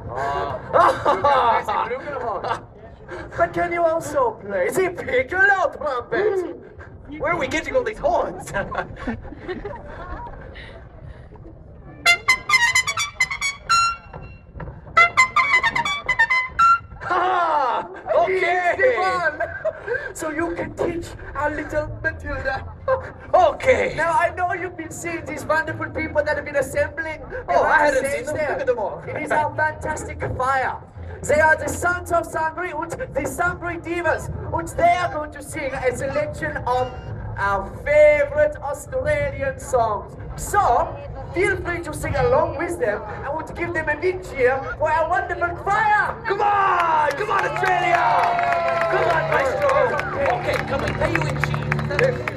But can you also play the piccolo trumpet? Where are we getting all these horns? Ah, okay. So you can teach our little Matilda. Okay. Now I know you've been seeing these wonderful people that have been assembling. Oh, I hadn't stage seen them. there. Look at them all. It is our fantastic choir. They are the sons of Sangre and the Sangre Divas. And they are going to sing a selection of our favorite Australian songs. So, feel free to sing along with them. I want to give them a big cheer for our wonderful choir. Come on! Come on, Australia! Come on, Maestro! Okay, come on, pay you in cheese.